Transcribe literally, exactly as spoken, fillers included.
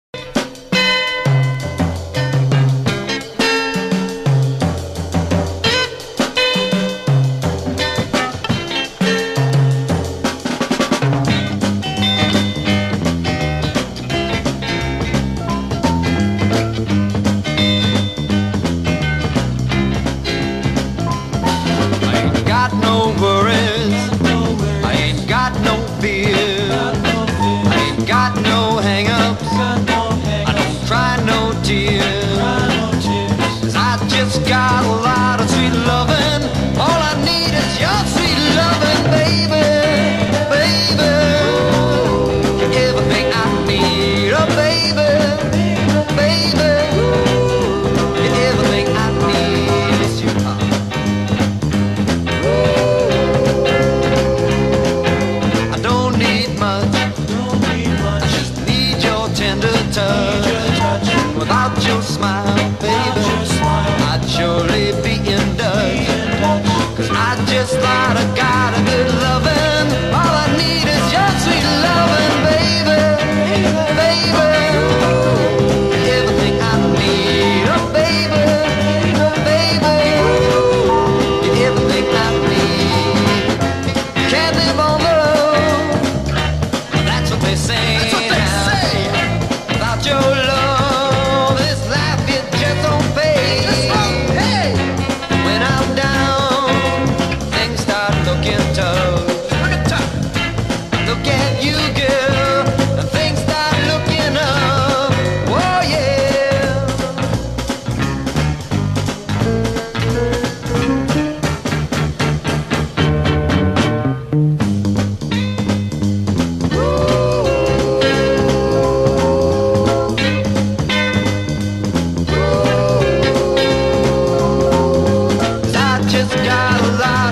Got a lot of sweet loving. All I need is your sweet loving, baby, baby. You're everything I need, oh baby, baby. You're everything I need. It's your heart. I don't need much. I just need your tender touch. Without your smile, baby, I'd surely be in Dutch. Cause I just thought I got a good loving. All I need is your sweet loving, baby, baby. Everything I need, oh baby, baby. You're everything I need. Can't live on the road, that's what they say. That's what they say. Without your love, this life it just don't pay. Look at you, girl, and things start looking up. Oh yeah. Cause I just got a lot